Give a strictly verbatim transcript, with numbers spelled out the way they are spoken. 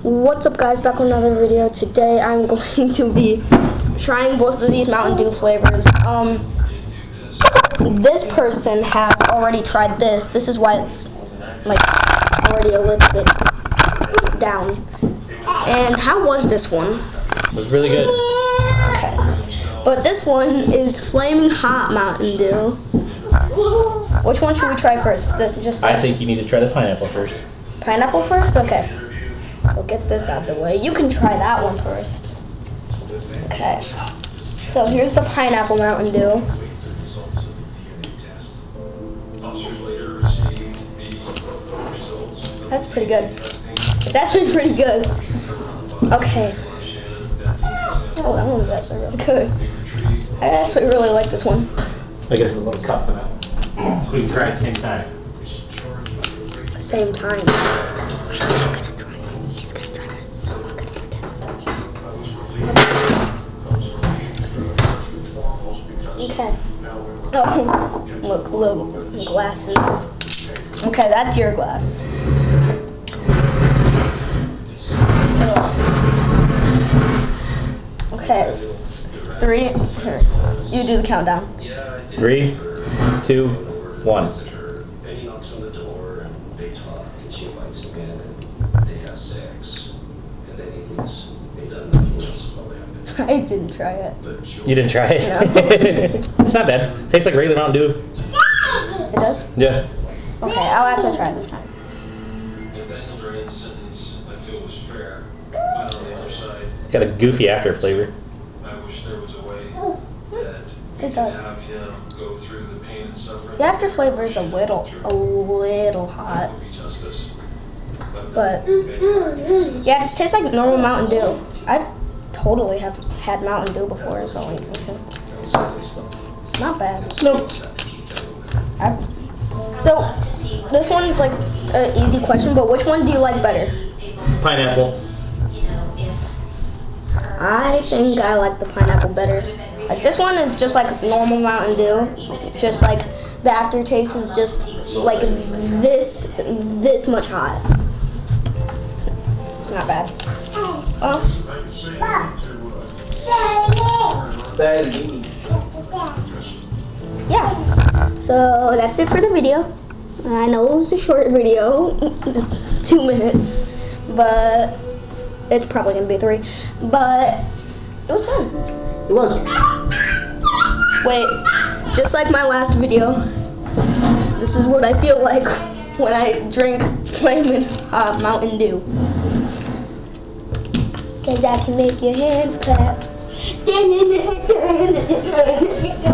What's up, guys? Back with another video. Today I'm going to be trying both of these Mountain Dew flavors. Um, this person has already tried this. This is why it's like already a little bit down. And how was this one? It was really good. Okay. But this one is Flaming Hot Mountain Dew. Which one should we try first? This, just this? I think you need to try the pineapple first. Pineapple first? Okay. So get this out of the way. You can try that one first. Okay. So here's the pineapple Mountain Dew. That's pretty good. It's actually pretty good. Okay. Oh, that one's actually really good. I actually really like this one. I guess a little cup of it. So we can try at the same time. Same time. I'm gonna try it. He's gonna try it, so I'm gonna pretend. Okay. Oh, look, little glasses. Okay, that's your glass. Okay. Three. Here. You do the countdown. Three, two, one. I didn't try it. You didn't try it? No. It's not bad. Tastes like regular Mountain Dew. It does? Yeah. Okay, I'll actually try it this time. It's got a goofy after flavor. It does. The after flavor is a little, a little hot. But, yeah, it just tastes like normal Mountain Dew. I've totally have had Mountain Dew before, so like, it's not bad. Nope. I've, so, this one's like an easy question, but which one do you like better? Pineapple. I think I like the pineapple better. Like, this one is just like normal Mountain Dew. Just like the aftertaste is just like this, this much hot. It's, it's not bad. Well, yeah. So that's it for the video. I know it was a short video. It's two minutes, but it's probably gonna be three. But it was fun. It was. Wait, just like my last video, this is what I feel like when I drink Flamin' Hot Mountain Dew. Cause I can make your hands clap.